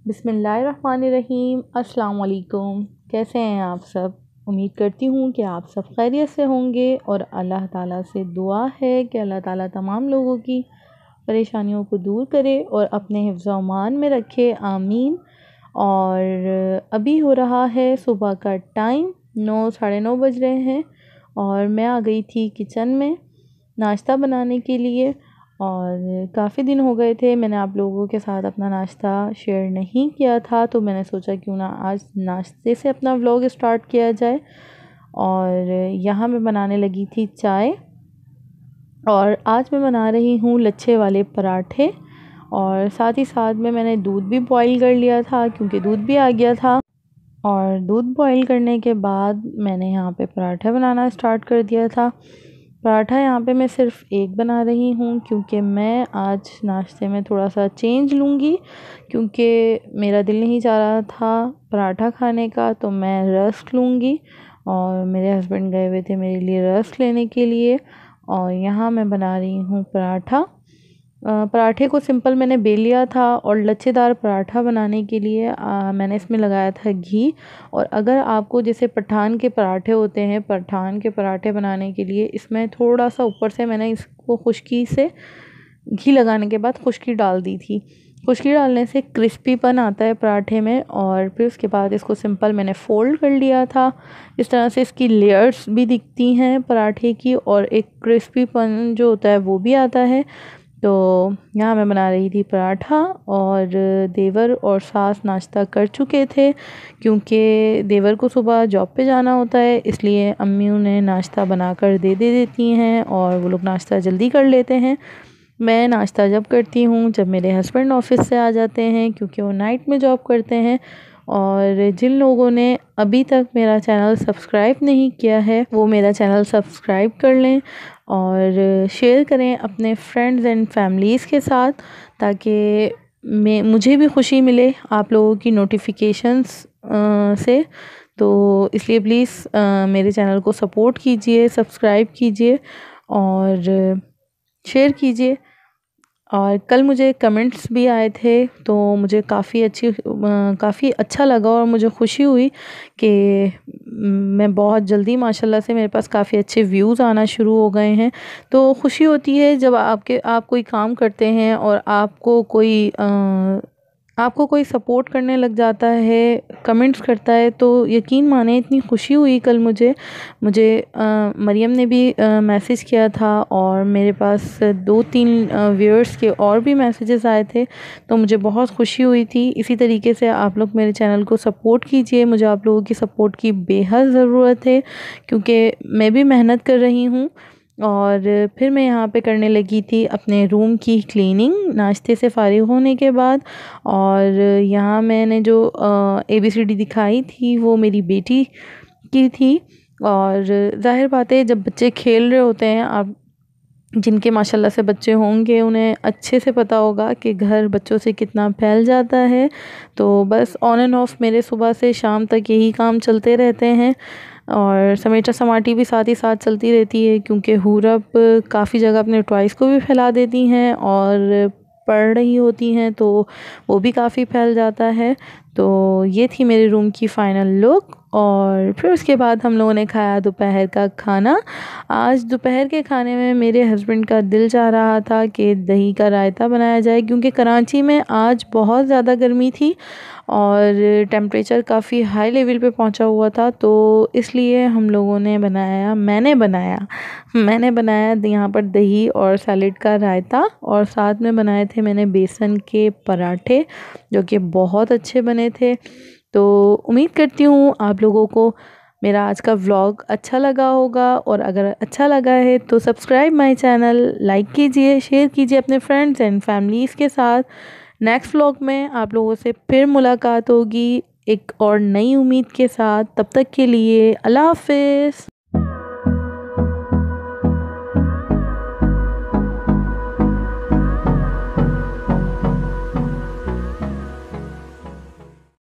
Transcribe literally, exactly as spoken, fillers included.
बिस्मिल्लाहिर्रहमानिर्रहीम। अस्सलाम वालेकुम। कैसे हैं आप सब? उम्मीद करती हूँ कि आप सब खैरियत से होंगे और अल्लाह ताला से दुआ है कि अल्लाह ताला तमाम लोगों की परेशानियों को दूर करे और अपने हिफ्ज़ व अमान में रखे, आमीन। और अभी हो रहा है सुबह का टाइम, नौ साढ़े नौ बज रहे हैं और मैं आ गई थी किचन में नाश्ता बनाने के लिए। और काफ़ी दिन हो गए थे मैंने आप लोगों के साथ अपना नाश्ता शेयर नहीं किया था, तो मैंने सोचा क्यों ना आज नाश्ते से अपना व्लॉग स्टार्ट किया जाए। और यहाँ मैं बनाने लगी थी चाय और आज मैं बना रही हूँ लच्छे वाले पराठे। और साथ ही साथ में मैंने दूध भी बॉईल कर लिया था क्योंकि दूध भी आ गया था। और दूध बॉईल करने के बाद मैंने यहाँ पे पराठा बनाना स्टार्ट कर दिया था। पराठा यहाँ पे मैं सिर्फ़ एक बना रही हूँ क्योंकि मैं आज नाश्ते में थोड़ा सा चेंज लूँगी, क्योंकि मेरा दिल नहीं चाह रहा था पराठा खाने का, तो मैं रस्क लूँगी। और मेरे हस्बैंड गए हुए थे मेरे लिए रस्क लेने के लिए। और यहाँ मैं बना रही हूँ पराठा। पराठे को सिंपल मैंने बेल लिया था और लच्छेदार पराठा बनाने के लिए आ, मैंने इसमें लगाया था घी। और अगर आपको जैसे पठान के पराठे होते हैं, पठान के पराठे बनाने के लिए इसमें थोड़ा सा ऊपर से मैंने इसको खुश्की से घी लगाने के बाद खुश्की डाल दी थी। खुश्की डालने से क्रिस्पीपन आता है पराठे में। और फिर उसके बाद इसको सिंपल मैंने फ़ोल्ड कर लिया था। इस तरह से इसकी लेयर्स भी दिखती हैं पराठे की और एक क्रिस्पीपन जो होता है वो भी आता है। तो यहाँ मैं बना रही थी पराठा और देवर और सास नाश्ता कर चुके थे, क्योंकि देवर को सुबह जॉब पे जाना होता है, इसलिए अम्मी उन्हें नाश्ता बनाकर दे दे देती हैं और वो लोग नाश्ता जल्दी कर लेते हैं। मैं नाश्ता जब करती हूँ जब मेरे हस्बैंड ऑफिस से आ जाते हैं, क्योंकि वो नाइट में जॉब करते हैं। और जिन लोगों ने अभी तक मेरा चैनल सब्सक्राइब नहीं किया है वो मेरा चैनल सब्सक्राइब कर लें और शेयर करें अपने फ्रेंड्स एंड फैमिलीज़ के साथ, ताकि मैं मुझे भी खुशी मिले आप लोगों की नोटिफिकेशंस से। तो इसलिए प्लीज़ मेरे चैनल को सपोर्ट कीजिए, सब्सक्राइब कीजिए और शेयर कीजिए। और कल मुझे कमेंट्स भी आए थे, तो मुझे काफ़ी अच्छी काफ़ी अच्छा लगा और मुझे खुशी हुई कि मैं बहुत जल्दी माशाल्लाह से मेरे पास काफ़ी अच्छे व्यूज़ आना शुरू हो गए हैं। तो खुशी होती है जब आपके आप कोई काम करते हैं और आपको कोई आ, आपको कोई सपोर्ट करने लग जाता है, कमेंट्स करता है, तो यकीन माने इतनी खुशी हुई कल मुझे मुझे आ, मरियम ने भी मैसेज किया था और मेरे पास दो तीन व्यूअर्स के और भी मैसेजेस आए थे, तो मुझे बहुत खुशी हुई थी। इसी तरीके से आप लोग मेरे चैनल को सपोर्ट कीजिए, मुझे आप लोगों की सपोर्ट की बेहद ज़रूरत है, क्योंकि मैं भी मेहनत कर रही हूँ। और फिर मैं यहाँ पे करने लगी थी अपने रूम की क्लीनिंग नाश्ते से फ़ारिग होने के बाद। और यहाँ मैंने जो ए बी सी डी दिखाई थी वो मेरी बेटी की थी। और ज़ाहिर बात है जब बच्चे खेल रहे होते हैं, आप जिनके माशाल्लाह से बच्चे होंगे उन्हें अच्छे से पता होगा कि घर बच्चों से कितना फैल जाता है। तो बस ऑन एंड ऑफ मेरे सुबह से शाम तक यही काम चलते रहते हैं और समेटा समाटी भी साथ ही साथ चलती रहती है, क्योंकि हुरब काफ़ी जगह अपने टॉयज़ को भी फैला देती हैं और पढ़ रही होती हैं तो वो भी काफ़ी फैल जाता है। तो ये थी मेरे रूम की फ़ाइनल लुक। और फिर उसके बाद हम लोगों ने खाया दोपहर का खाना। आज दोपहर के खाने में मेरे हस्बैंड का दिल चाह रहा था कि दही का रायता बनाया जाए, क्योंकि कराची में आज बहुत ज़्यादा गर्मी थी और टेम्परेचर काफ़ी हाई लेवल पे पहुंचा हुआ था। तो इसलिए हम लोगों ने बनाया मैंने बनाया मैंने बनाया यहाँ पर दही और सैलेड का रायता, और साथ में बनाए थे मैंने बेसन के पराठे जो कि बहुत अच्छे बने थे। तो उम्मीद करती हूँ आप लोगों को मेरा आज का व्लॉग अच्छा लगा होगा, और अगर अच्छा लगा है तो सब्सक्राइब माय चैनल, लाइक कीजिए, शेयर कीजिए अपने फ्रेंड्स एंड फैमिलीज़ के साथ। नेक्स्ट व्लॉग में आप लोगों से फिर मुलाकात होगी एक और नई उम्मीद के साथ। तब तक के लिए अल्लाह हाफ़िज़।